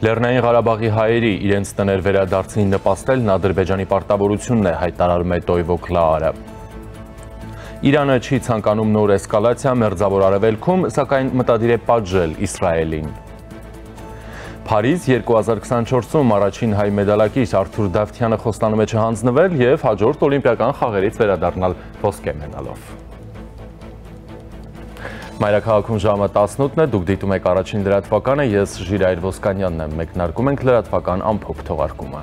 Լեռնային Ղարաբաղի հայերի իրենց տներ վերադարձին նպաստելն Ադրբեջանի պարտավորությունն է, հայտարարում է Տոյվո Քլաարը։ Իրանը չի ցանկանում նոր էսկալացիա Մերձավոր Արևելքում, սակայն մտադիր է պատժել Իսրայելին։ Փարիզ 2024-ում առաջին հայ մեդալակիր Արթուր Դավթյանը խոստանում է չհանձնվել և հաջորդ օլիմպիական խաղերից վերադառնալ ոսկե մեդալով։ Մայրաքաղաքում ժամը 18-ն է, դուք դիտում եք առաջին լրատվականը, ես Ժիրայր Ոսկանյանն եմ, մեկնարկում ենք լրատվական ամփոփ թողարկումը։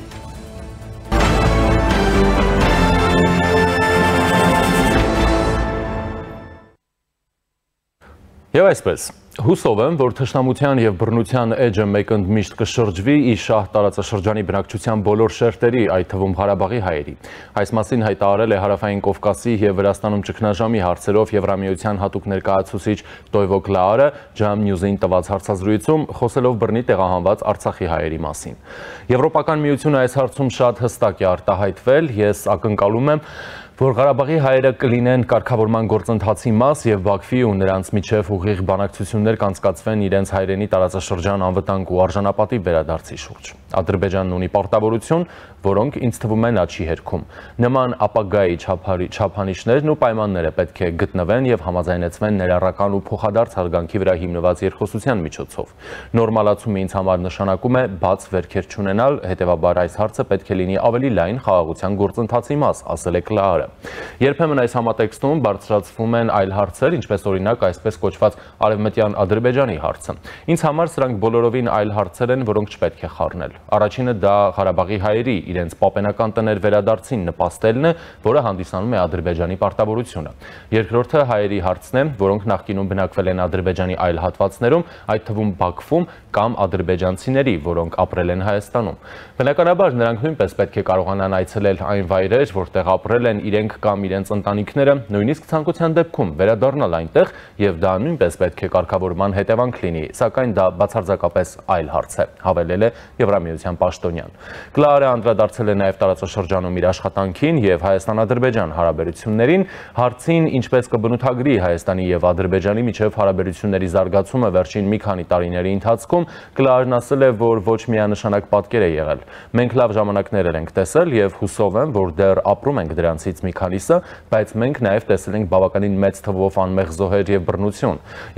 Եվ այսպես, հուսով եմ, որ թշնամության և բռնության էջը մեկընդմիշտ կշրջվի ի շահ տարածաշրջանի բնակչության բոլոր շերտերի, այդ թվում Ղարաբաղի հայերի։ Այս մասին հայտարարել է Հարավային Կովկասի և Վրաստանում ճգնաժամի հարցերով Եվրամիության հատուկ ներկայացուցիչ Տոյվո Քլաարը Ջամ Նյուզին տված հարցազրույցում, խոսելով բռնի տեղահանված Արցախի հայերի մասին։ Եվրոպական միությունը այս հարցում շատ հստակ է արտահայտվել, ես ակնկալում եմ, որ Ղարաբաղի հայերը կլինեն կարգավորման գործընթացի մաս և Բաքվի ու նրանց միջև ուղիղ բանակցություններ կանցկացվեն իրենց հայրենի տարածաշրջան անվտանգ ու արժանապատիվ վերադարձի շուրջ։ Ադրբեջանն ունի պարտավորություն, որոնք ինձ թվում է նա չի հերքում։ Նման ապագայի չափանիշներն ու պայմանները պետք է գտնվեն և համաձայնեցվեն ներառական ու փոխադարձ հարգանքի վրա հիմնված երկխոսության միջոցով։ Նորմալացումը ինձ համար նշանակում է բաց վերքեր չունենալ, հետևաբար այս հարցը պետք է լինի ավելի լայն խաղաղության գործընթացի մաս, ասել է Քլաարը։ Երբեմն այս համատեքստում բարձրացվում են այլ հարցեր, ինչպես օրինակ այսպես կոչված արևմտյան Ադրբեջանի հարցը։ Ինձ համար սրանք բոլորովին այլ հարցեր են, որոնք չպետք է խառնել։ Առաջինը դա Ղարաբաղի հայերի իրենց պապենական տներ վերադարձին նպաստելն է, որը հանդիսանում է Ադրբեջանի պարտավորությունը։ Երկրորդը հայերի հարցն է, որոնք նախկինում բնակվել են Ադրբեջանի այլ հատվածներում, այդ թվում Բաքվում կամ ադրբեջանցիների, որոնք ապրել են Հայաստանում։ Բնականաբար նրանք նույնպես պետք է կարողանան այցելել այն վայրեր, որտեղ ապրել են իրենք կամ իրենց ընտանիքները, նույնիսկ ցանկության դեպքում վերադառնալ այնտեղ, և դա նույնպես պետք է կարգավորման հետևանք լինի, սակայն դա բացարձակապես այլ հարց է, հավելել է Եվրամիության պաշտոնյան։ Քլաարը անդրադարձել է նաև տարածաշրջանում իր աշխատանքին և Հայաստան-Ադրբեջան հարաբերություններին, հարցին ինչպես կբնութագրի Հայաստանի և Ադրբեջանի միջև հարաբերությունների զարգացումը վերջին մի քանի տարիների ընթացքում, Քլաարն ասել է, որ ոչ միանշանակ պատկեր է եղել։ Մենք լավ ժամանակներ ենք տեսել և հուսով եմ, որ դեռ ապրում ենք դրանցից մի քանիսը, բայց մենք նաև տեսել ենք բավականին մեծ թվով անմեղ զոհեր և բռնություն։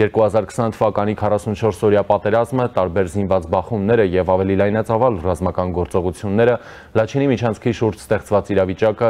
2020 թվականի 44-օրյա պատերազմը, տարբեր զինված բախումները և ավելի լայնածավալ ռազմական գործողությունները, Լաչինի միջանցքի շուրջ ստեղծված իրավիճակը,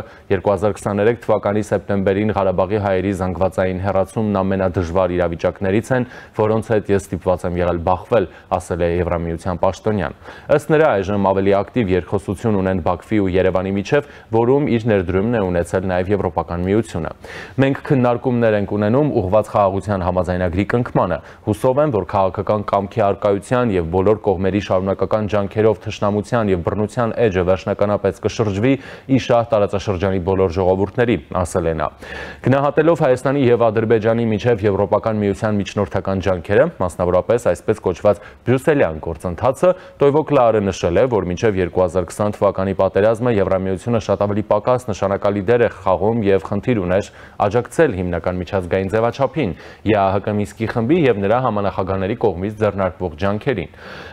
2023 թվականի սեպտեմբերին Ղարաբաղի հայերի զանգվածային հեռացումն ամենադժվար իրավիճակներից են, որոնց հետ ես ստիպված եմ եղել բախվել, ասել է Եվրամիության պաշտոնյան։ Ըստ նրա այժմ ավելի ակտիվ երկխոսություն ունեն Բաքվի ու Երևանի միջև, որում իր ներդրումն է ունեցել նաև Եվրոպական միությունը։ Մենք քննարկումներ ենք ունենում ուղղված խաղաղության համաձայնագրի կնքմանը։ Հուսով եմ, որ քաղաքական կամքի առկայության և բոլոր կողմերի շարունակական ջանքերով թշնամության և բռնության էջը վերջնականապես կշրջվի ի շահ տարածաշրջանի բոլոր ժողովուրդների, ասել է նա։ Գնահատելով Հայաստանի և Ադրբեջանի միջև Եվրոպական միության միջնորդական ջանքերը, մասնավորապես այսպես կոչված բրյուսելյան գործընթացը, Տոյվո Քլաարը նշել է, որ մինչև 2020 թվականի պատերազմը Եվրամիությունը շատ ավելի պակաս նշանակալի դեր է խաղում և խնդիր ուներ աջակցել հիմնական միջազգային ձևաչափին, ԵԱՀԿ Մինսկի խմբի և նրա համանախագահների կողմից ձեռնարկվող ջանքերին։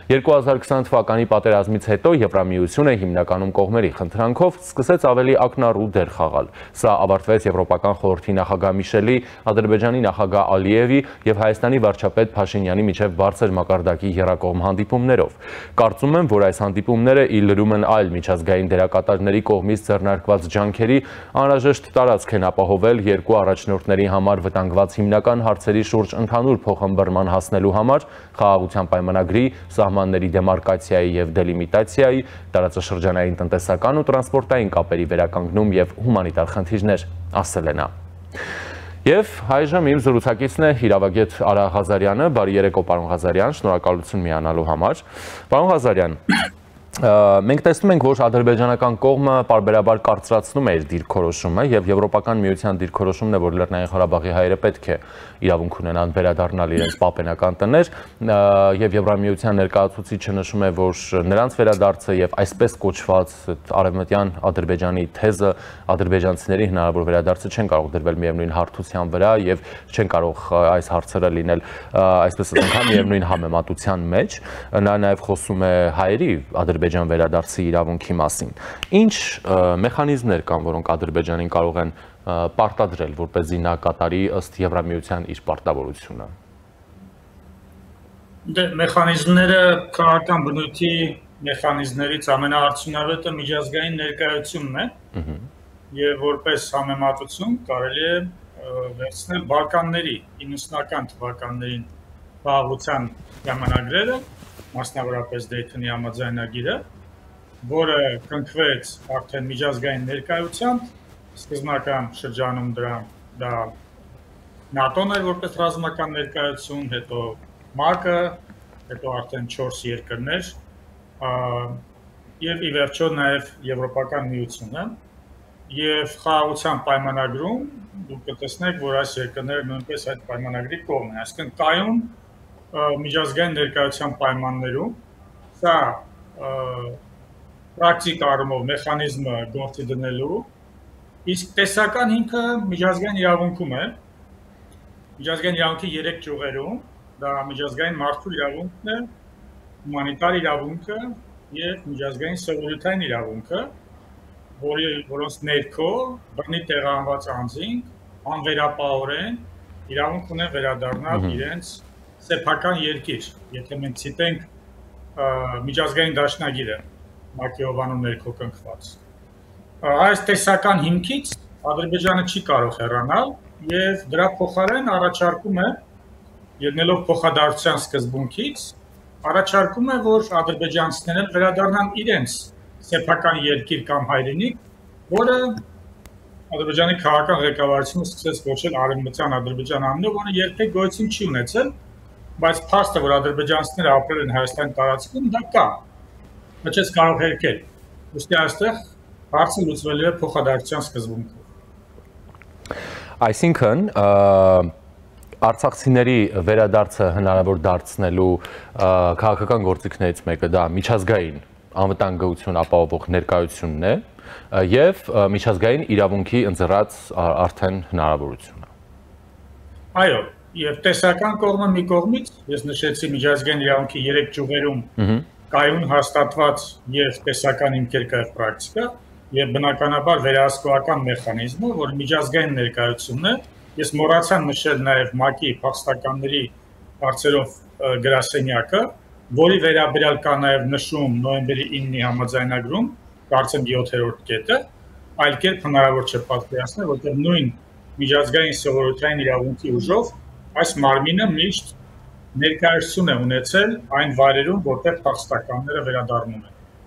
2020 թվականի պատերազմից հետո Եվրամիությունը հիմնականում կողմերի խնդրանքով սկսեց ավելի ակնառու դեր խաղալ։ Սա ավարտվեց Եվրոպական խորհրդի նախագահ Միշելի, Ադրբեջանի նախագահ Ալիևի և Հայաստանի վարչապետ Փաշինյանի միջև բարձր մակարդակի եռակողմ հանդիպումներով։ Կարծում եմ, որ այս հանդիպումները ի լրում են այլ միջազգային դերակատարների կողմից ձեռնարկված ջանքերի, անհրաժեշտ տարածք են ապահովել երկու առաջնորդների համար վտանգված հիմնական հարցերի շուրջ ընդհանուր փոխըմբռնման հասնելու համար, խաղաղության պայմանագրի, սահմանների դեմարկացիայի և դելիմիտացիայի, տարածաշրջանային տնտեսական ու տրանսպորտային կապերի վերականգնում և հումանիտար խնդիրներ, ասել է նա։ Եվ այժմ իմ զրուցակիցն է իրավագետ Արա Ղազարյանը, բարի երեկո պարոն Ղազարյան, շնորհակալություն միանալու համար։ Պարոն Ղազարյան, Մենք տեսնում ենք, որ ադրբեջանական կողմը պարբերաբար կարծրացնում է իր դիրքորոշումը եւ Եվրոպական միության դիրքորոշումն է, որ Լեռնային Ղարաբաղի հայերը պետք է իրավունք ունենան վերադառնալ իրենց պապենական տներ եւ Եվրամիության ներկայացուցիչը նշում է, որ նրանց վերադարձը եւ այսպես կոչված արևմտյան Ադրբեջանի թեզը ադրբեջանցիների հնարավոր վերադարձը չեն կարող դրվել միևնույն հարթության վրա եւ չեն կարող այս հարցերը լինել այսպես ասենք միևնույն համեմատության մեջ։ Նա նաեւ խոսում է հայերի Ադրբեջան վերադարձի իրավունքի մասին։ Ինչ մեխանիզմներ կան, որոնք Ադրբեջանին կարող են պարտադրել, որպեսզի նա կատարի ըստ Եվրամիության իր պարտավորությունը։ Դե մեխանիզմները քաղաքական բնույթի մեխանիզմներից ամենաարդյունավետը միջազգային ներկայությունն է, եւ որպես համեմատություն կարելի է վերցնել Բալկանների 90-ական թվականներին խաղաղության պայմանագրերը, մասնավորապես Դեյթոնի համաձայնագիրը, որը կնքվեց արդեն միջազգային ներկայությամբ, սկզբնական շրջանում դա ՆԱՏՕ-ն էր որպես ռազմական ներկայություն, հետո ՄԱԿ-ը, հետո արդեն 4 երկրներ, եւ ի վերջո նաեւ Եվրոպական միությունը, եւ խաղաղության պայմանագրում դուք կտեսնեք, որ այս երկրները նույնպես այդ պայմանագրի կողմն են, այսինքն կայուն միջազգային ներկայության պայմաններում սա պրակտիկ առումով մեխանիզմը գործի դնելու, իսկ տեսական հիմքը միջազգային իրավունքում է, միջազգային իրավունքի 3 ճյուղերում, դա միջազգային մարդու իրավունքն է, հումանիտար իրավունքը եւ միջազգային սովորութային իրավունքը, որոնց ներքո բռնի տեղահանված անձինք անվերապահորեն իրավունք ունեն վերադառնալ իրենց սեփական երկիր, եթե մենք ցիտենք միջազգային դաշնագիրը ՄԱԿ-ի հովանու ներքո կնքված։ Այս տեսական հիմքից Ադրբեջանը չի կարող հեռանալ եւ դրա փոխարեն առաջարկում է, ելնելով փոխադարձության սկզբունքից, առաջարկում է, որ ադրբեջանցիները վերադառնան իրենց սեփական երկիր կամ հայրենիք, որը Ադրբեջանի քաղաքական ղեկավարությունը սկսեց կոչել Արևմտյան Ադրբեջան անունով, որը երբեք գոյություն չի ունեցել, բայց փաստը, որ ադրբեջանցիները ապրել են Հայաստանի տարածքում, դա կա։ Ոչ ես կարող հերքել։ Ուստի այստեղ հարցը լուծվելու է փոխադարձության սկզբունքով։ Այսինքն արցախցիների վերադարձը հնարավոր դարձնելու քաղաքական գործիքներից մեկը դա միջազգային անվտանգություն ապահովող ներկայությունն է եւ միջազգային իրավունքի ընձեռած արդեն հնարավորությունը։ Այո, եւ տեսական կողմը մի կողմից, ես նշեցի միջազգային իրավունքի 3 ճյուղերում կայուն հաստատված եւ տեսական հիմքեր կա պրակտիկա եւ բնականաբար վերահսկողական մեխանիզմը, որ միջազգային ներկայությունն է, ես մոռացա նշել նաեւ ՄԱԿ-ի փախստականների հարցերով գրասենյակը, որի վերաբերյալ կա նաեւ նշում նոյեմբերի 9-ի համաձայնագրում, կարծեմ 7-րդ կետը, այլ կերպ հնարավոր չէ պատկերացնել, որտեղ նույն միջազգային սովորութային իրավունքի ուժով այս մարմինը միշտ ներկայացում է ունեցել այն վայրերում, որտեղ փախստականները վերադառնում են։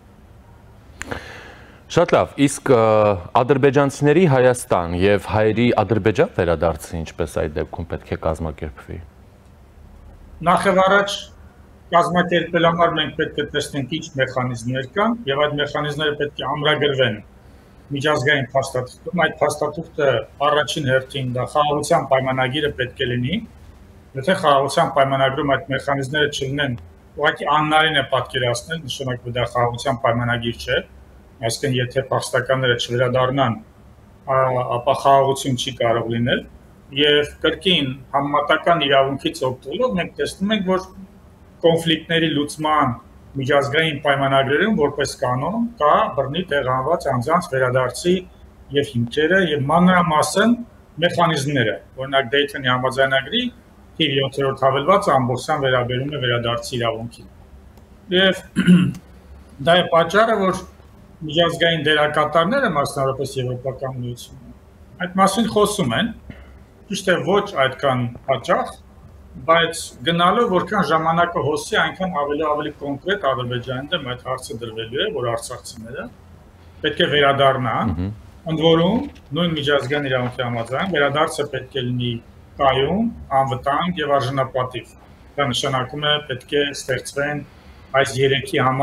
Շատ լավ, իսկ ադրբեջանցիների Հայաստան եւ հայերի Ադրբեջան վերադարձը ինչպես այդ դեպքում պետք է կազմակերպվի։ Նախ եւ առաջ կազմակերպելու համար մենք պետք է տեսնենք ինչ մեխանիզմներ կան եւ այդ մեխանիզմները պետք է ամրագրվեն միջազգային փաստաթղթում։ Այդ փաստաթուղթը առաջին հերթին դա խաղաղության պայմանագիրը պետք է լինի։ Եթե խաղաղության պայմանագրում այդ մեխանիզմները չլինեն, ուղղակի անհնարին է պատկերացնել, նշանակում դա խաղաղության պայմանագիր չէ, այսինքն եթե փախստականները չվերադառնան, ապա խաղաղություն չի կարող լինել եւ կրկին համեմատական իրավունքից օգտվելով մենք տեսնում ենք, որ կոնֆլիկտների լուծման միջազգային պայմանագրերում որպես կանոն կա բռնի տեղահանված անձանց վերադարձի եւ հիմքերը եւ մանրամասն մեխանիզմները, օրինակ Դեյթոնի համաձայնագրի 7-րդ հավելվածը ամբողջությամբ վերաբերում է վերադարձի իրավունքին։ Եվ դա է պատճառը, որ միջազգային դերակատարները, մասնավորապես Եվրոպական միությունը, այդ մասին խոսում են, ճիշտ է ոչ այդքան հաճախ, բայց գնալով որքան ժամանակը հոսի, այնքան ավելի կոնկրետ Ադրբեջանի դեմ այդ հարցը դրվելու է, որ արցախցիները պետք է վերադառնան, ընդ որում նույն միջազգային իրավունքի համաձայն վերադարձը պետք է լինի կայուն, անվտանգ եւ արժանապատիվ։ Դա նշանակում է պետք է ստեղծվեն այս երեքի համար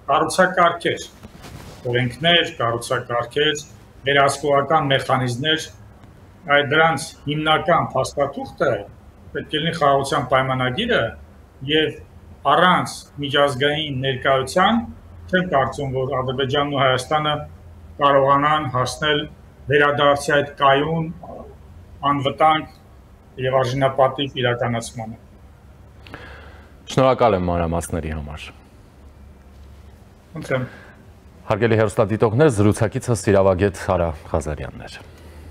կառուցակարգեր, օրենքներ, կառուցակարգեր, վերահսկողական մեխանիզմներ, այդ դրանց հիմնական փաստաթուղթը պետք է լինի խաղաղության պայմանագիրը եւ առանց միջազգային ներկայության չեմ կարծում, որ Ադրբեջանն ու Հայաստանը կարողանան հասնել վերադարձի այդ կայուն անվտանգ եւ արժանապատիվ իրականացմանը։ Շնորհակալ եմ մանրամասների համար։ Խնդրեմ։ Հարգելի հեռուստադիտողներ, զրուցակիցս իրավագետ Արա Ղազարյանն էր։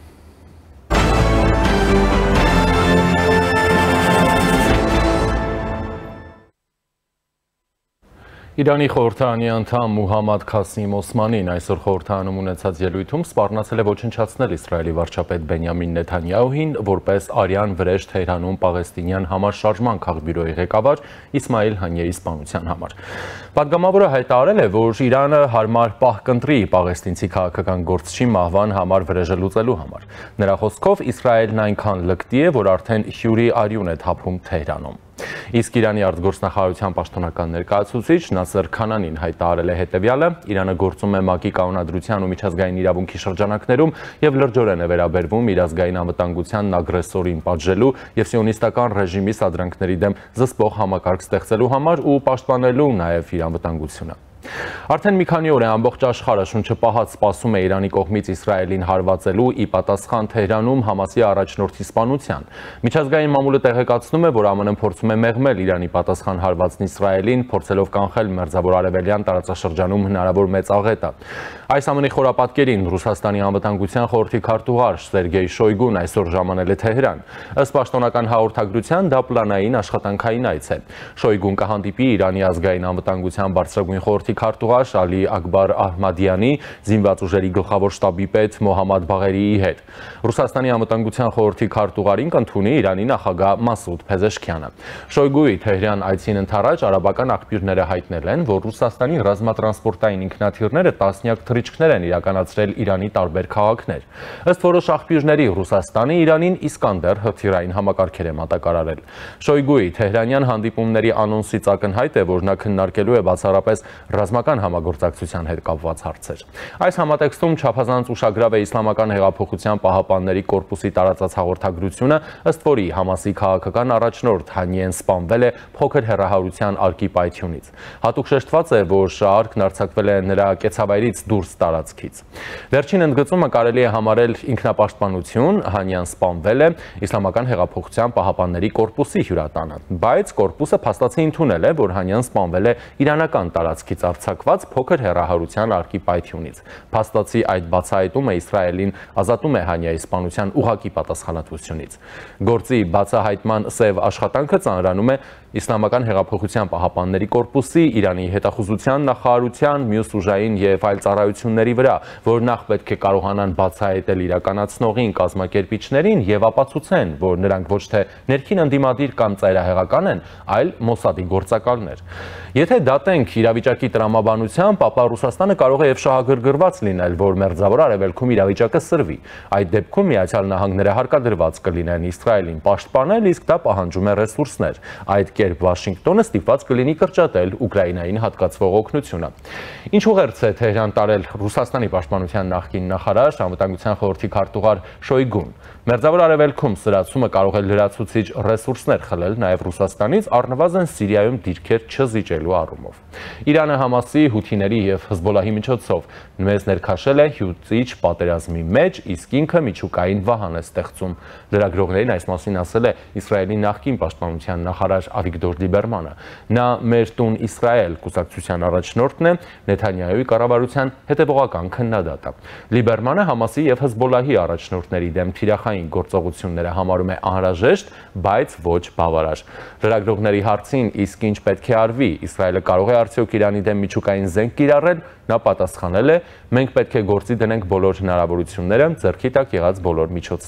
Իրանի խորհրդարանի անդամ Մուհամմադ Քասիմ Օսմանին այսօր խորհրդարանում ունեցած ելույթում սպառնացել է ոչնչացնել Իսրայելի վարչապետ Բենյամին Նեթանյահուին որպես արյան վրեժ Թեհրանում պաղեստինյան համաշարժման քաղբյուրոյի ղեկավար Իսմայիլ Հանիեի սպանության համար։ Պատգամավորը հայտարարել է, որ Իրանը հարմար պահ կընտրի պաղեստինցի քաղաքական գործչի մահվան համար վրեժը լուծելու համար։ Նրա խոսքով Իսրայելն այնքան լկտի է, որ արդեն հյուրի արյուն է թափում Թեհրանում։ Իսկ Իրանի արտգործնախարարության պաշտոնական ներկայացուցիչ Նասեր Քանանին հայտարարել է հետևյալը. Իրանը գործում է ՄԱԿ-ի կանոնադրության ու միջազգային իրավունքի շրջանակներում եւ լրջորեն է վերաբերվում իր ազգային անվտանգությանն ագրեսորին պատժելու եւ սիոնիստական ռեժիմի սադրանքների դեմ զսպող համակարգ ստեղծելու համար ու պաշտպանելու նաեւ իր անվտանգությունը։ Արդեն մի քանի օր է ամբողջ աշխարհը շունչը պահած սպասում է Իրանի կողմից Իսրայելին հարվածելու ի պատասխան Թեհրանում Համասի առաջնորդի սպանության։ Միջազգային մամուլը տեղեկացնում է, որ ԱՄՆ-ն փորձում է մեղմել Իրանի պատասխան հարվածն Իսրայելին, փորձելով կանխել Մերձավոր Արևելյան տարածաշրջանում հնարավոր մեծ աղետը։ Այս ամենի խորապատկերին Ռուսաստանի անվտանգության խորհրդի քարտուղար Սերգեյ Շոյգուն այսօր ժամանել է Թեհրան։ Ըստ պաշտոնական հաղորդագրության դա պլանային աշխատանքային այց է։ Շոյգուն կհանդիպի Իրանի ազգային անվտանգության բարձրագույն խորհրդի քարտուղար Ալի Ակբար Ահմադյանի, զինված ուժերի գլխավոր շտաբի պետ Մոհամմադ Բաղերիի հետ։ Ռուսաստանի անվտանգության խորհրդի քարտուղարին կընդունի Իրանի նախագահ Մասուդ Փեզեշքյանը։ Շոյգուի Թեհրան այցին ընդառաջ արաբական աղբյուրները հայտնել են, որ Ռուսաստանի ռազմատրանսպորտային ինքնաթիռները տասնյակ թռիչքներ են իրականացրել Իրանի տարբեր քաղաքներ։ Ըստ որոշ աղբյուրների Ռուսաստանը Իրանին Իսկանդեր հրթիռային համակարգեր է մատակարարել։ Շոյգուի Թեհրանյան հանդիպումների անոնսից ակնհայտ է, որ նա քննարկելու է բացառապես ռազմական համագործակցության հետ կապված հարցեր։ Այս համատեքստում չափազանց ուշագրավ է Իսլամական հեղափոխության պահապանների կորպուսի տարածած հաղորդագրությունը, ըստ որի Համասի քաղաքական առաջնորդ Հանիեն սպանվել է փոքր հեռահարության արկի պայթյունից։ Հատուկ շեշտված է, որ արկն արձակվել է նրա կեցավայրից դուրս տարածքից։ Վերջին ընդգծումը կարելի է համարել ինքնապաշտպանություն, Հանիան սպանվել է Իսլամական հեղափոխության պահապանների կորպուսի հյուրատանը, բայց կորպուսը փաստացի ընդունել է, որ Հանիան սպանվել է իրանական տարածքից արձակված փոքր հեռահարության արկի պայթյունից։ Փաստացի այդ բացահայտումը Իսրայելին ազատում է Հանիայի սպանության ուղղակի պատասխանատվությունից։ Գործի բացահայտման սև աշխատանքը ծանրանում է Իսլամական հեղափոխության պահապանների կորպուսի, Իրանի հետախուզության նախարարության, մյուս ուժային եւ այլ ծառայությունների վրա, որ նախ պետք է կարողանան բացահայտել իրականացնողին, կազմակերպիչներին եւ ապացուցեն, որ նրանք ոչ թե ներքին ընդդիմադիր կամ ծայրահեղական են, այլ Մոսադի գործակալներ։ Եթե դատենք իրավիճակի տրամաբանությամբ, ապա Ռուսաստանը կարող է եւ շահագրգռված լինել, որ Մերձավոր Արևելքում իրավիճակը սրվի։ Այդ դեպքում Միացյալ Նահանգները հարկադրված կլինեն Իսրայելին պաշտպանել, իսկ դա պահանջում է ռեսուրսներ։ Այդ կերպ Վաշինգտոնը ստիպված կլինի կրճատել Ուկրաինային հատկացվող օգնությունը։ Ինչ ուղերձ է Թեհրան տարել Ռուսաստանի պաշտպանության նախկին նախարար, անվտանգության խորհրդի քարտուղար Շոյգուն։ Մերձավոր Արևելքում սրացումը կարող է լրացուցիչ ռեսուրսներ խլել նաև Ռուսաստանից, առնվազն Սիրիայում դիրքեր չզիջելու առումով։ Իրանը Համասի, Հութիների եւ Հզբոլահի միջոցով մեզ ներքաշել է հյուսիչ պատերազմի մեջ, իսկ ինքը միջուկային վահան է ստեղծում։ Լրագրողներին այս մասին ասել է Իսրայելի նախկին պաշտպանության նախարար Ավիգդոր Լիբերմանը։ Նա «Մեր տուն Իսրայել» կուսակցության առաջնորդն է, Նեթանյահուի կառավարության հետևողական քննադատը։ Լիբերմանը Համասի եւ Հզբոլահի առաջնորդների դեմ թիրախային գործողությունները համարում է անհրաժեշտ, բայց ոչ բավարար։ Լրագրողների հարցին իսկ ինչ պետք է արվի, Իսրայելը կարող է արդյոք Իրանի դեմ միջուկային զենք կիրառել, նա պատասխանել է. մենք պետք է գործի դնենք բոլոր հնարավորությունները, ձեռքի տակ եղած բոլոր միջոցները։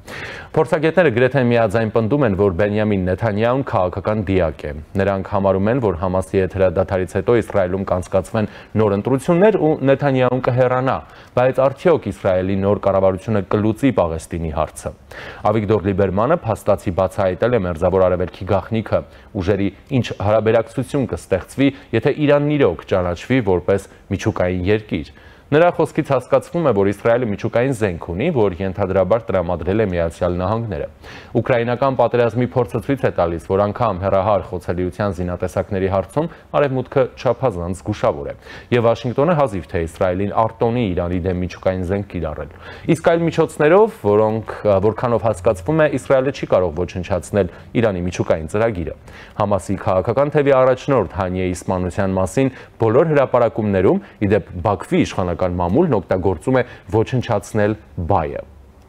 Փորձագետները գրեթե միաձայն պնդում են, որ Բենյամին Նեթանյահուն քաղաքական դիակ է։ Նրանք համարում են, որ Համասի եթերադադարից հետո Իսրայելում կանցկացվեն նոր ընտրություններ ու Նեթանյահուն կհեռանա, բայց արդյոք Իսրայելի նոր կառավարությունը կլուծի Պաղեստինի հարցը։ Ավիգդոր Լիբերմանը փաստացի բացահայտել է Մերձավոր Արևելքի գաղտնիքը, ուժերի ինչ հարաբերակցություն կստեղծվի, եթե Իրանն իրոք ճանաչվի որպես միջուկային երկիր։ Նրա խոսքից հասկացվում է, որ Իսրայելը միջուկային զենք ունի, որ ենթադրաբար տրամադրել է Միացյալ Նահանգները։ Ուկրաինական պատերազմի փորձը ցույց է տալիս, որ անգամ հեռահար խոցելիության զինատեսակների հարցում Արևմուտքը չափազանց զգուշավոր է, եւ Վաշինգտոնը հազիվ թե Իսրայելին արտոնի Իրանի դեմ միջուկային զենք կիրառել։ Իսկ այլ միջոցներով, որքանով հասկացվում է, Իսրայելը չի կարող ոչնչացնել Իրանի միջուկային ծրագիրը։ Համասի քաղաքական թևի առաջնորդ Հանիե Իսմանության մասին բոլոր հրապարակումներում, իդեպ Բաքվի իշխանական մամուլն օգտագործում է ոչնչացնել բայը։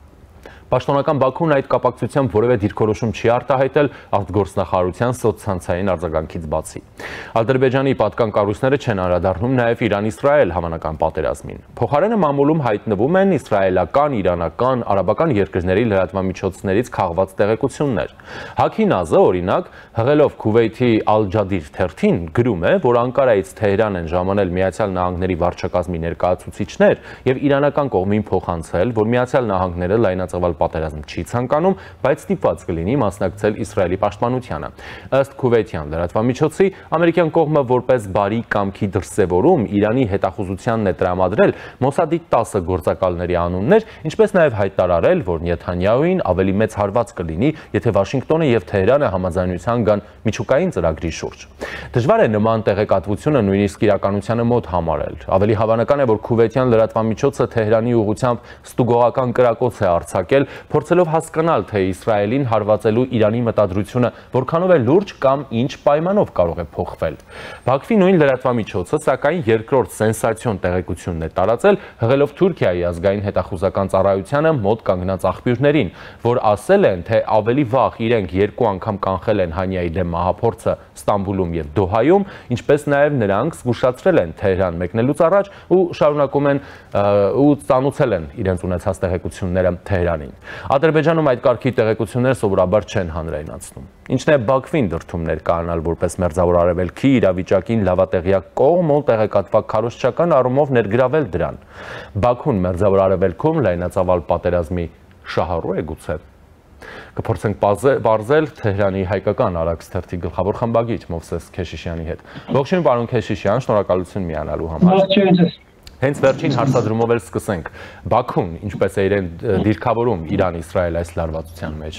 Պաշտոնական Բաքուն այդ կապակցությամբ որևէ դիրքորոշում չի արտահայտել արտգործնախարարության սոցցանցային արձագանքից բացի։ Ադրբեջանի պատկան կառույցները չեն անդրադառնում նաև Իրան-Իսրայել հավանական պատերազմին։ Փոխարենը մամուլում հայտնվում են իսրայելական, իրանական, արաբական երկրների լրատվամիջոցներից քաղված տեղեկություններ։ Հաքի Նազը, օրինակ, հղելով Քուվեյթի Ալ-Ջադիր թերթին գրում է, որ Անկարայից Թեհրան են ժամանել Միացյալ Նահանգների վարչակազմի ներկայացուցիչներ եւ իրանական կողմին փոխանցել, որ Միացյալ Նահանգները լայնածավալ պատերազմ չի ցանկանում, բայց ստիպված կլինի մասնակցել Իսրայելի պաշտպանությանը։ Ըստ Քուվեյթյան լրատվամիջոցի, ամերիկյան կողմը որպես բարի կամքի դրսևորում Իրանի հետախուզությանն է տրամադրել Մոսադի 10 գործակալների անուններ, ինչպես նաև հայտարարել, որ Նեթանյահուին ավելի մեծ հարված կլինի, եթե Վաշինգտոնը եւ Թեհրանը համաձայնության գան միջուկային ծրագրի շուրջ։ Դժվար է նման տեղեկատվությունը նույնիսկ իրականությանը մոտ համարել։ Ավելի հավանական է, որ Քուվեյթյան լրատվամիջոցը Թեհրանի ուղղությամբ ստուգողական կրակոց է արձակել, փորձելով հասկանալ, թե Իսրայելին հարվածելու Իրանի մտադրությունը որքանով է լուրջ կամ ինչ պայմանով կարող է փոխվել։ Բաքվի նույն լրատվամիջոցը, սակայն երկրորդ սենսացիոն տեղեկությունն է տարածել, հղելով Թուրքիայի ազգային հետախուզական ծառայությանը մոտ կանգնած աղբյուրներին, որ ասել են, թե ավելի վաղ իրենք 2 անգամ կանխել են Հանիայի դեմ մահափորձը Ստամբուլում եւ Դոհայում, ինչպես նաև նրանք զգուշացրել են Թեհրան մեկնելուց առաջ ու շարունակում են ու ծանուցել են իրենց ունեցած տեղեկությունները Թեհրանին։ Ադրբեջանում այդ կարգի տեղեկությունները սովորաբար չեն հանրայնացնում։ Ինչն է Բաքվին դրդում ներկայանալ որպես Մերձավոր Արևելքի իրավիճակին լավատեղյակ կողմ ու տեղեկատվակ քարոզչական առումով ներգրավել դրան։ Բաքուն Մերձավոր Արևելքում լայնածավալ պատերազմի շահառու է գուցե։ Կփորձենք բարձել Թեհրանի հայկական Արաքս թերթի գլխավոր խմբագիր Մովսես Քեշիշյանի հետ։ Ողջույն պարոն Քեշիշյան, շնորհակալություն միանալու համար։ Հենց վերջին հարցադրումով էլ սկսենք։ Բաքուն ինչպես է իրեն դիրքավորում Իրան-Իսրայել այս լարվածության մեջ։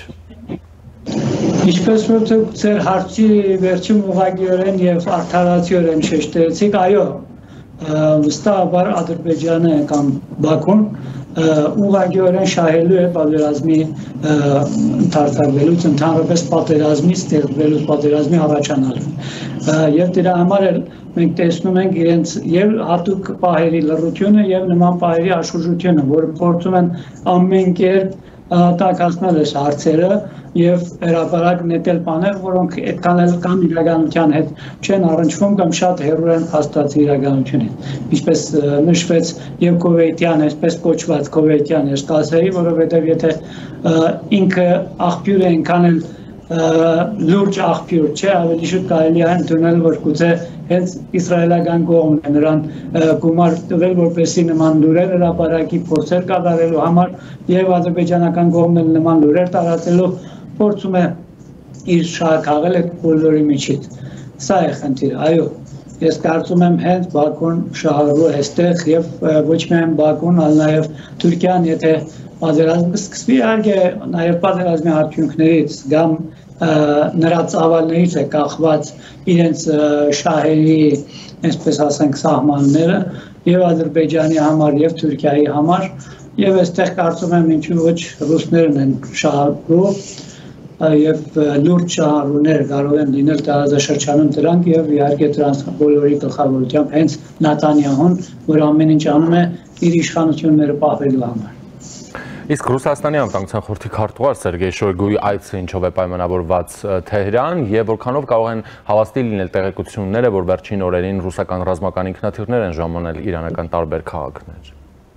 Ինչպես որ ձեր հարցի վերջին ուղղակիորեն եւ արդարացիորեն շեշտեցիք, այո, վստահաբար Ադրբեջանը կամ Բաքուն ուղղակիորեն շահելու է պատերազմի ընդարձակվելուց, ընդհանրապես պատերազմի ստեղծվելուց, պատերազմի առաջանալու։ Եվ դրա համար էլ մենք տեսնում ենք իրենց եւ հատուկ պահերի լռությունը եւ նման պահերի աշխուժությունը, որը փորձում են ամեն կերպ տակացնել այս հարցերը եւ հրապարակ նետել բաներ, որոնք այդքան էլ կամ իրականության հետ չեն առնչվում կամ շատ հեռու են փաստացի իրականությունից։ Ինչպես նշվեց եւ Քուվեյթյան, այսպես կոչված Քուվեյթյան էսկասեի, որովհետեւ եթե ինքը աղբյուր է այնքան էլ լուրջ աղբյուր չէ, ավելի շուտ կարելի է ընդունել, որ գուցե հենց իսրայելական կողմն է նրան գումար տվել, որպեսզի նման լուրեր հրապարակի փորձեր կատարելու համար եւ ադրբեջանական կողմն էլ նման լուրեր տարածելու փորձում է իր շահը քաղել այդ բոլորի միջից։ Սա է խնդիրը, այո։ Ես կարծում եմ հենց Բաքուն շահառու է այստեղ եւ ոչ միայն Բաքուն, այլ նաեւ Թուրքիան, եթե պատերազմը սկսվի, իհարկե նաեւ պատերազմի արդյունքներից կամ նրա ծավալներից է կախված իրենց շահերի, այսպես ասենք, սահմանները եւ Ադրբեջանի համար եւ Թուրքիայի համար եւ այստեղ կարծում եմ ինչու ոչ ռուսներն են շահառու եւ լուրջ շահառուներ կարող են լինել տարածաշրջանում դրանք եւ իհարկե դրանց բոլորի գլխավորությամբ հենց Նեթանյահուն, որ ամեն ինչ անում է իր իշխանությունները պահելու համար։ Իսկ Ռուսաստանի անվտանգության խորհրդի քարտուղար Սերգեյ Շոյգուի այցը ինչով է պայմանավորված Թեհրան եւ որքանով կարող են հավաստի լինել տեղեկությունները, որ վերջին օրերին ռուսական ռազմական ինքնաթիռներ են ժամանել իրանական տարբեր քաղաքներ։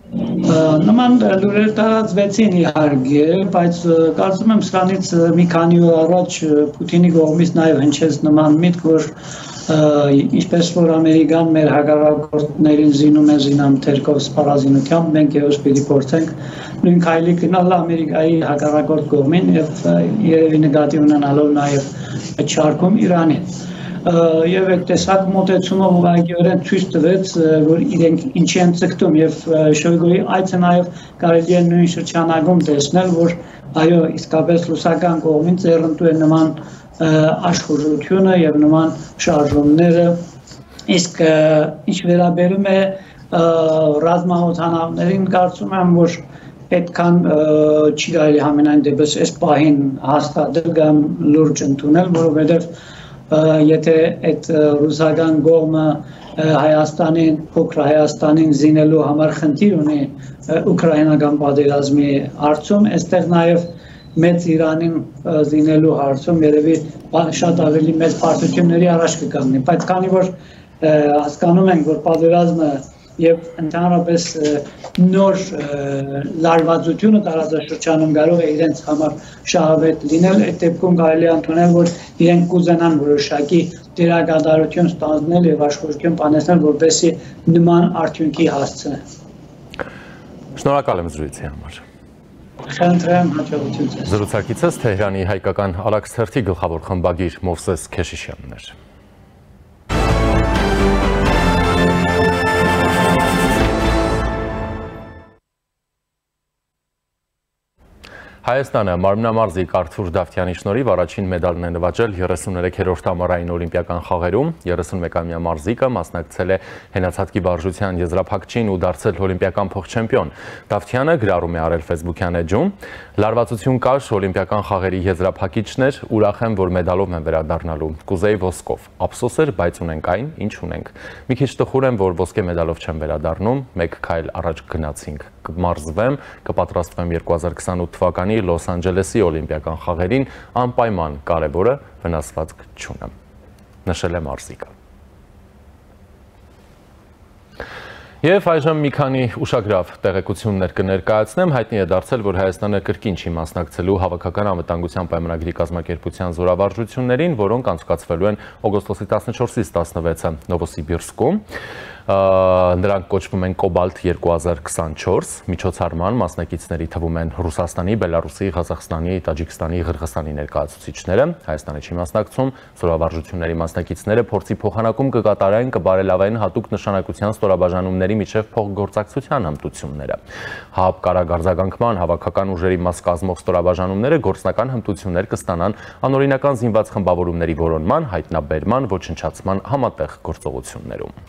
Նման լուրեր տարածվեցին իհարկե, բայց կարծում եմ սրանից մի քանի օր առաջ Պուտինի կողմից նաև հնչեց նման միտք, որ ինչպես որ Ամերիկան մեր հակառակորդներին զինում է զինամթերքով սպառազինությամբ, մենք եւս պիտի փորձենք նույն քայլի գնալ Ամերիկայի հակառակորդ կողմին եւ երևի նկատի ունենալով նաև այդ շարքում Իրանին։ Եվ այդ տեսակ մոտեցումով ուղղակիորեն ցույց տվեց, որ իրենք ինչի են ցկտում եւ Շոյգուի այցը նաեւ կարելի է նույն շրջանակում տեսնել, որ այո, իսկապես ռուսական կողմից ձեռնտու է նման աշխուժությունը եւ նման շարժումները, իսկ ինչ վերաբերում է ռազմաօդանավներին, կարծում եմ, որ պետքան չի կարելի համենայն դեպս այս պահին հաստատել կամ լուրջ ընդունել, որովհետեւ եթե այդ ռուսական կողմը Հայաստանին, փոքր Հայաստանին զինելու համար խնդիր ունի ուկրաինական պատերազմի հարցում, այստեղ նաև մեծ Իրանին զինելու հարցում երևի շատ ավելի մեծ պարտությունների առաջ կկանգնի, բայց քանի որ հասկանում ենք, որ պատերազմը եւ ընդհանրապես նոր լարվածությունը տարածաշրջանում կարող է իրենց համար շահավետ լինել, այդ դեպքում կարելի է ընդունել, որ իրենք կուզենան որոշակի դերակատարություն ստանձնել եւ աշխուժություն բանեցնել, որպեսզի նման արդյունքի հասցնեն։ Շնորհակալ եմ զրույցի համար։ Խնդրեմ հաջողություն ձեզ։ Զրուցակիցս Թեհրանի հայկական Ալաքս թերթի գլխավոր խմբագիր Մովսես Քեշիշյանն էր։ Հայաստանը մարմնամարզիկ Արթուր Դավթյանի շնորհիվ առաջին մեդալն է նվաճել 33-րդ ամառային օլիմպիական խաղերում։ 31-ամյա մարզիկը մասնակցել է հենացածքի վարժության եզրափակչին ու դարձել օլիմպիական փոխչեմպիոն։ Դավթյանը գրառում է արել Facebook-յան էջում. «Լարվածություն կար, օլիմպիական խաղերի եզրափակիչն էր, ուրախ եմ, որ մեդալով եմ վերադառնալու։ Կուզեի ոսկով։ Ափսոս էր, բայց ունենք այն, ինչ ունենք։ Մի քիչ տխուր եմ, որ ոսկե մեդալով չեմ վերադառնում, մեկ քայլ առաջ գնացինք։ Կմարզվեմ, կպատրաստվեմ 2028 թվականի Լոս Անջելեսի օլիմպիական խաղերին, անպայման կարևորը վնասվածք չունեմ», նշել է մարզիկը։ Եվ այժմ մի քանի ուշագրավ տեղեկություններ կներկայացնեմ, հայտնի է դարձել, որ Հայաստանը կրկին չի մասնակցելու հավաքական անվտանգության պայմանագրի կազմակերպության զորավարժություններին, որոնք անցկացվելու են օգոստոսի 14-ից 16-ը Նովոսիբիրսկում։ Նրանք կոչվում են Կոբալտ 2024, միջոցառման մասնակիցների թվում են Ռուսաստանի, Բելարուսի, Ղազախստանի, Տաջիկստանի, Ղրղստանի ներկայացուցիչները, Հայաստանը չի մասնակցում, զորավարժությունների մասնակիցները փորձի փոխանակում կկատարեն, կբարելավեն հատուկ նշանակության ստորաբաժանումների միջև փոխգործակցության հմտությունները։ ՀԱՊ կարագարձագանքման հավաքական ուժերի մաս կազմող ստորաբաժանումները գործնական հմտություններ կստանան անօրինական զինված խմբավորումների որոնման, հայտնաբերման, ոչնչացման համատեղ գործողություններում։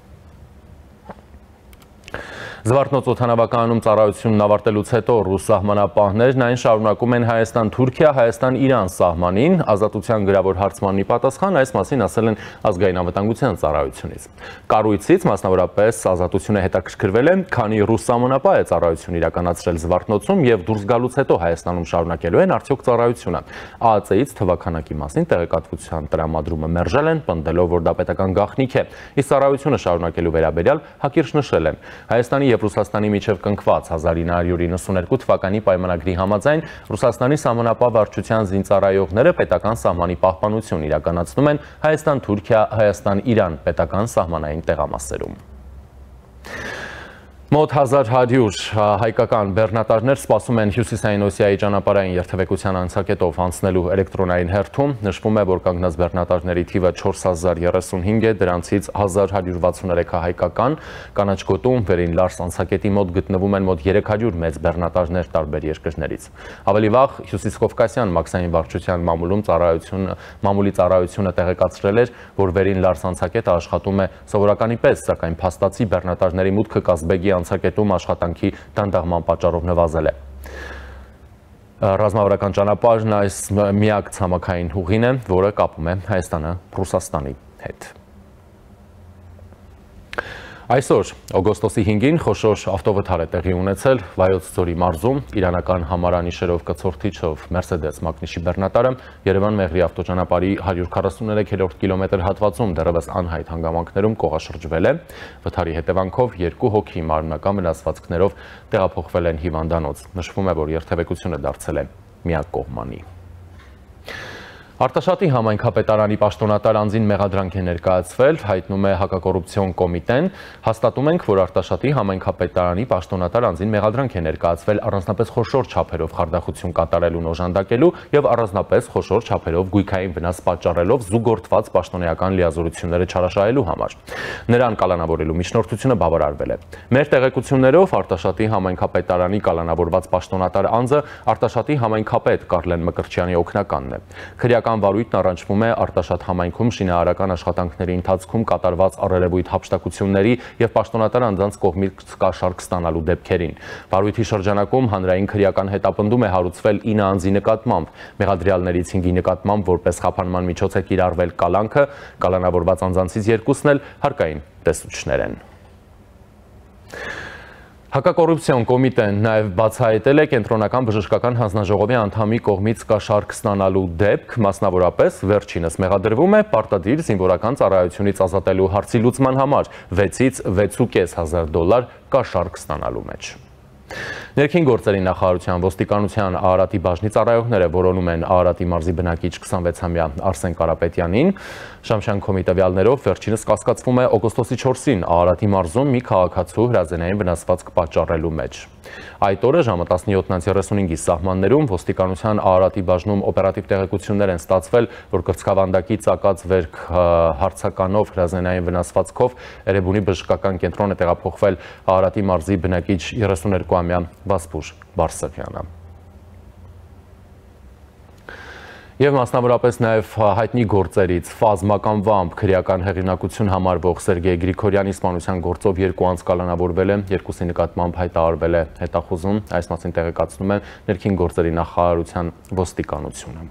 Զվարթնոց օդանավակայանում ծառայությունն ավարտելուց հետո ռուս սահմանապահներն այն շարունակում են Հայաստան-Թուրքիա, Հայաստան-Իրան սահմանին, ազատության գրավոր հարցմանի պատասխան այս մասին ասել են ազգային անվտանգության ծառայությունից։ Կառույցից մասնավորապես ազատությունը հետաքրքրվել է, քանի ռուս սահմանապահ է ծառայություն իրականացրել Զվարթնոցում եւ դուրս գալուց հետո Հայաստանում շարունակելու են արդյոք ծառայությունը։ ԱԱԾ-ից թվաքանակի մասին տեղեկատվության տրամադրումը մերժել են, պնդելով, որ դա պետական գաղտնիք է։ Իսկ ծառայությունը շարունակելու վերաբերյալ հակիրճ նշել են։ Հայաստանի եւ Ռուսաստանի միջև կնքված 1992 թվականի պայմանագրի համաձայն Ռուսաստանի սահմանապահ վարչության զինծառայողները պետական սահմանի պահպանություն իրականացնում են Հայաստան-Թուրքիա, Հայաստան-Իրան պետական սահմանային տեղամասերում։ Մոտ 1100 հայկական բեռնատարներ սպասում են Հյուսիսային Օսիայի ճանապարհային երթևեկության անցակետով անցնելու էլեկտրոնային հերթում։ Նշվում է, որ կանգնած բեռնատարների թիվը 4035 է, դրանցից 1163-ը հայկական, կանաչ գոտում վերին Լարս անցակետի մոտ գտնվում են մոտ 300 մեծ բեռնատարներ տարբեր երկրներից։ Ավելի վաղ Հյուսիսկովկասյան մաքսային վարչության մամուլի ծառայությունը տեղեկացրել էր, որ վերին Լարս անցակետը աշխատում է սովորականի պես, սակայն փաստացի բեռնատարների մուտքը Կազբեգի անցակետում աշխատանքի դանդաղման պատճառով նվազել է։ Ռազմավարական ճանապարհն այս միակ ցամաքային ուղին է, որը կապում է Հայաստանը Ռուսաստանի հետ։ Այսօր օգոստոսի 5-ին խոշոր ավտովթար է տեղի ունեցել Վայոց ձորի մարզում իրանական համարանիշերով կցորդիչով Mercedes մակնիշի բեռնատարը Երևան-Մեղրի ավտոճանապարհի 143-րդ կիլոմետր հատվածում դեռևս անհայտ հանգամանքներում կողաշրջվել է։ Վթարի հետևանքով 2 հոգի մարմնական վնասվածքներով տեղափոխվել են հիվանդանոց։ Նշվում է, որ երթևեկությունը դարձել է միակողմանի։ Արտաշատի համայնքապետարանի պաշտոնատար անձին մեղադրանք է ներկայացվել, հայտնում է հակակոռուպցիոն կոմիտեն, հաստատում ենք, որ Արտաշատի համայնքապետարանի պաշտոնատար անձին մեղադրանք է ներկայացվել առանձնապես խոշոր չափերով խարդախություն կատարելուն օժանդակելու եւ առանձնապես խոշոր չափերով գույքային վնաս պատճառելով զուգորդված պաշտոնեական լիազորությունները չարաշահելու համար։ Նրան կալանավորելու միջնորդությունը բավարարվել է։ Մեր տեղեկություններով Արտաշատի համայնքապետարանի կալանավորված պաշտոնատար անձը Արտաշատի համայնքապետ Կարլեն Մկրտչյանի օգնականն է։ Քրեական վարույթն առնչվում է Արտաշատ համայնքում շինարարական աշխատանքների ընթացքում կատարված առերևույթ հափշտակությունների եւ պաշտոնատար անձանց կողմից կաշառք ստանալու դեպքերին։ Վարույթի շրջանակում հանրային քրեական հետապնդում է հարուցվել 9 անձի նկատմամբ։ Մեղադրյալներից 5-ի նկատմամբ որպես խափանման միջոց է կիրառվել կալանքը, կալանավորված անձանցից 2-ն էլ հարկային տեսուչներ են։ Հակակոռուպցիոն կոմիտեն նաև բացահայտել է կենտրոնական բժշկական հանձնաժողովի անդամի կողմից կաշառք ստանալու դեպք, մասնավորապես վերջինս մեղադրվում է պարտադիր զինվորական ծառայությունից ազատելու հարցի լուծման համար $6,000-ից $6,500 կաշառք ստանալու մեջ։ Ներքին գործերի նախարարության ոստիկանության Արարատի բաժնի ծառայողները որոնում են Արարատի մարզի բնակիչ 26-ամյա Արսեն Կարապետյանին։ Շամշյան-Քոմի տվյալներով վերջինս կասկածվում է օգոստոսի 4-ին Արարատի մարզում մի քաղաքացու հրազենային վնասվածք պատճառելու մեջ։ Այդ օրը ժամը 17:35-ի սահմաններում ոստիկանության Արարատի բաժնում օպերատիվ տեղեկություններ են ստացվել, որ կրծքավանդակի ծակած վերք հարցականով հրազենային վնասվածքով Էրեբունի բժշկական կենտրոն է տեղափոխվել Արարատի մարզի բնակիչ 32-ամյա Վասպուր Բարսեղյանը։ Եվ մասնավորապես նաև հայտնի գործերից ֆազմական վամբ քրեական հեղինակություն համարվող Սերգեյ Գրիգորյանի սպանության գործով 2 անձ կալանավորվել է, 2-ի նկատմամբ հայտարարվել է հետախուզում, այս մասին տեղեկացնում է ներքին գործերի նախարարության ոստիկանությունը։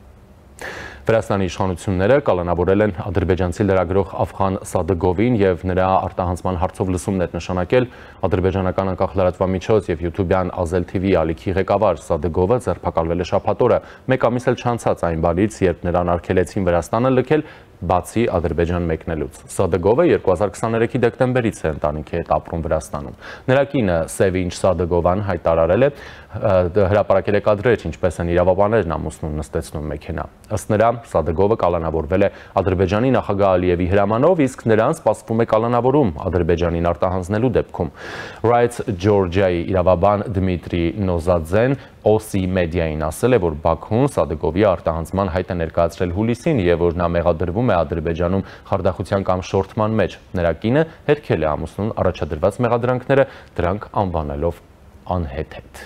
Վրաստանի իշխանությունները կալանավորել են ադրբեջանցի լրագրող Աֆղան Սադգովին եւ նրա արտահանձման հարցով լսումներ նշանակել ադրբեջանական անկախ լրատվամիջոց եւ յութուբյան Azel TV ալիքի ղեկավար Սադգովը ձերբակալվել է շաբաթ օրը, մեկ ամիս էլ չանցած այն բանից, երբ նրան արգելեցին Վրաստանը լքել բացի Ադրբեջան մեկնելուց։ Սադգովը 2023-ի դեկտեմբերից է ընտանիքի հետ ապրում Վրաստանում։ Նրա կինը Սևինչ Սադգովան հայտարարել է, հրապարակել է կադրեր, ինչպես են իրավաբաններն ամուսնուն նստեցնում մեքենա։ Ըստ նրա, Սադգովը կալանավորվել է Ադրբեջանի նախագահ Ալիևի հրամանով, իսկ նրան սպասվում է կալանավորում Ադրբեջանին արտահանձնելու դեպքում։ Rights Georgia-ի իրավաբան Դմիտրի Նոզադզեն OC մեդիային ասել է, որ Բաքուն Սադգովի արտահանձման հայտ է ներկայացրել հուլիսին եւ որ նա մեղադրվում է Ադրբեջանում խարդախության կամ շորթման մեջ։ Նրա կինը հերքել է ամուսնուն առաջադրված մեղադրանքները, դրանք անվանելով անհեթեթ։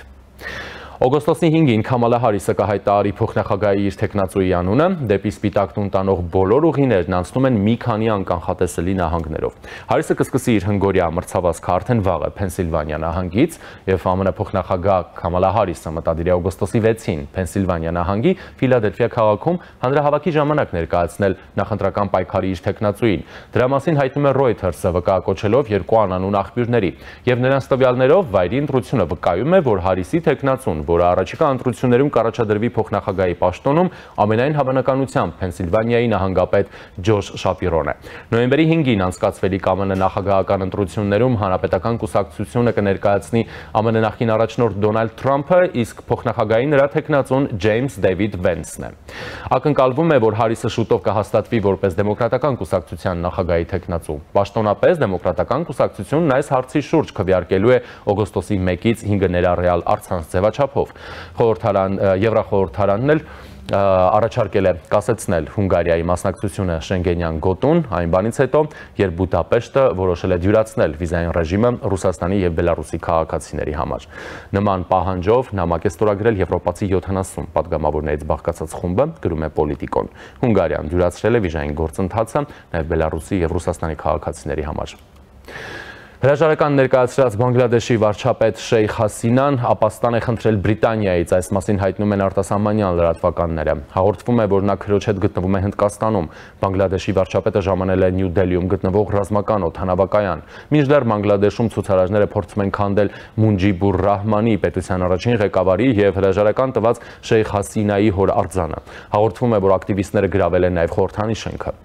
Օգոստոսի 5-ին Քամալա Հարիսը կհայտարարի փոխնախագահի իր թեկնածուի անունը, դեպի Սպիտակ տուն տանող բոլոր ուղիներն անցնում են մի քանի անկանխատեսելի նահանգներով։ Հարիսը կսկսի իր հնգօրյա մրցավազքը արդեն վաղը Փենսիլվանիա նահանգից եւ ԱՄՆ փոխնախագահ Քամալա Հարիսը մտադիր է օգոստոսի 6-ին Փենսիլվանիա նահանգի Ֆիլադելֆիա քաղաքում հանրահավաքի ժամանակ ներկայացնել նախընտրական պայքարի իր թեկնածուին։ Դրա մասին հայտնում է Reuters-ը վկայակոչելով 2 անանուն աղբյուրների եւ նրանց տվյալներով վայրի ընտրությունը վկայում է, որ Հարիսի թեկնածուն, որը առաջիկա ընտրություններում կառաջադրվի փոխնախագահի պաշտոնում, ամենայն հավանականությամբ Փենսիլվանիայի նահանգապետ Ջոշ Շապիրոն է։ Նոյեմբերի 5-ին անցկացվելիք ԱՄՆ նախագահական ընտրություններում հանրապետական կուսակցությունը կներկայացնի ԱՄՆ նախկին առաջնորդ Դոնալդ Թրամփը, իսկ փոխնախագահի նրա թեկնածուն Ջեյմս Դեվիդ Վենսն է։ Ակնկալվում է, որ Հարիսը շուտով կհաստատվի որպես դեմոկրատական կուսակցության նախագահի թեկնածու։ Պաշտոնապես դեմոկրատական կուսակցությունն այս հարցի շուրջ քվեարկելու է օգոստոսի 1-ից 5-ը ներառյալ առցանց ձևաչափով։ Եվրախորհրդարանն էլ առաջարկել է կասեցնել Հունգարիայի մասնակցությունը Շենգենյան գոտուն, այն բանից հետո, երբ Բուդապեշտը որոշել է դյուրացնել վիզային ռեժիմը Ռուսաստանի եւ Բելարուսի քաղաքացիների համար։ Նման պահանջով նամակ է ստորագրել եվրոպացի 70 պատգամավորներից բաղկացած խումբը, գրում է Պոլիտիկոն։ Հունգարիան դյուրացրել է վիզային գործընթացը նաեւ Բելարուսի եւ Ռուսաստանի քաղաքացիների համար։ Հրաժարական ներկայացրած Բանգլադեշի վարչապետ Շեյխ Հասինան ապաստան է խնդրել Բրիտանիայից, այս մասին հայտնում են արտասահմանյան լրատվականները։ Հաղորդվում է, որ նա քրոջ հետ գտնվում է Հնդկաստանում։ Բանգլադեշի վարչապետը ժամանել է Նյու Դելիում գտնվող ռազմական օդանավակայան։ Մինչդեռ Բանգլադեշում ցուցարարները փորձում են քանդել Մունջիբուր Ռահմանի պետության առաջին ղեկավարի եւ հրաժարական տված Շեյխ Հասինայի հոր արձանը։ Հաղորդվում է, որ ակտիվիստները գրավել են նաեւ խորհրդանի շենքը։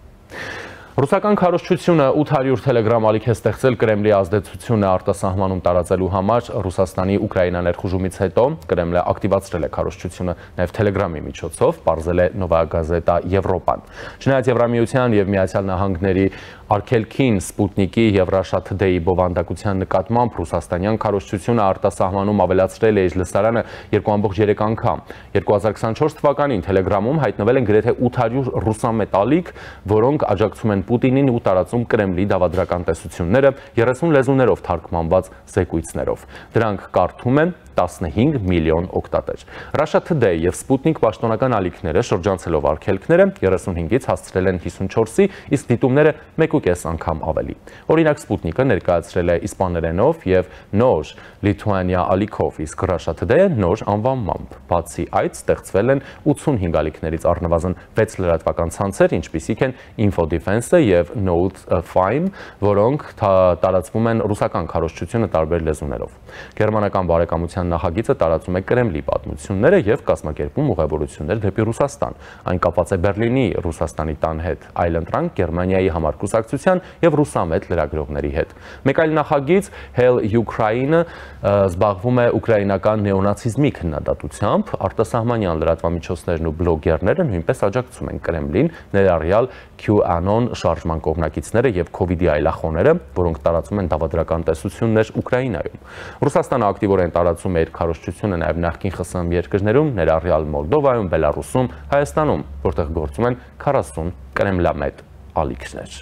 Ռուսական քարոզչությունը 800 տելեգրամ ալիք է ստեղծել Կրեմլի ազդեցությունը արտասահմանում տարածելու համար Ռուսաստանի Ուկրաինա ներխուժումից հետո Կրեմլը ակտիվացրել է քարոզչությունը նաև Telegram-ի միջոցով, պարզել է Նովայա Գազետա Եվրոպան։ Չնայած Եվրամիության եւ Միացյալ Նահանգների արգելքին Սպուտնիկի եւ Russia Today-ի բովանդակության նկատմամբ ռուսաստանյան քարոզչությունը արտասահմանում ավելացրել է իր լսարանը 2.3 անգամ։ 2024 թվականին Telegram-ում հայտնվել են գրեթե 800 ռուսամետալիկ, որոնք աջակցում են Պուտինին ու տարածում Կրեմլի դավադրական տեսությունները 30 լեզուներով թարգմանված զեկույցներով։ Դրանք կարդում են 15 միլիոն օգտատեր։ Russia Today եւ Sputnik պաշտոնական ալիքները շրջանցելով արգելքները 35-ից հասցրել են 54-ի, իսկ դիտումները 1.5 անգամ ավելի։ Օրինակ Sputnik-ը ներկայացրել է իսպաներենով եւ նոր Լիթուանիա ալիքով, իսկ Russia Today-ը նոր անվանմամբ։ Բացի այդ, ստեղծվել են 85 ալիքներից առնվազն 6 լրատվական ցանցեր, ինչպիսիք են InfoDefense-ը եւ Note5, որոնք տարածվում են ռուսական քարոզչությունը տարբեր լեզուներով։ Գերմանական բարեկամության նախագիծը տարածում է Կրեմլի պատմությունները եւ կազմակերպում ուղևորություններ դեպի Ռուսաստան։ Այն կապված է Բերլինի Ռուսաստանի տան հետ, այլընտրանք Գերմանիայի համար կուսակցության եւ ռուսամետ լրագրողների հետ։ Մեկ այլ նախագիծ Hell Ukraine-ը զբաղվում է ուկրաինական նեոնացիզմի քննադատությամբ, արտասահմանյան լրատվամիջոցներն ու բլոգերները նույնպես աջակցում են Կրեմլին, ներառյալ QAnon շարժման կողմնակիցները եւ COVID-ի այլախոհները, որոնք տարածում են դավադրական տեսություններ Ուկրաինայում։ Ռուսաստանը ակտիվորեն տարածում է իր քարոզչությունը նաև նախկին ԽՍՀՄ երկրներում, ներառյալ Մոլդովայում, Բելարուսում, Հայաստանում, որտեղ գործում են 40 կրեմլամետ ալիքներ։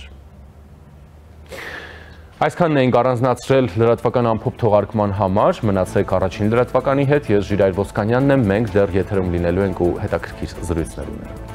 Այսքանն էինք առանձնացրել լրատվական ամփոփ թողարկման համար, մնացեք առաջին լրատվականի հետ, ես Ժիրայր Ոսկանյանն եմ, մենք դեռ եթերում լինելու ենք ու հետաքրքիր զրույցներ ունենք։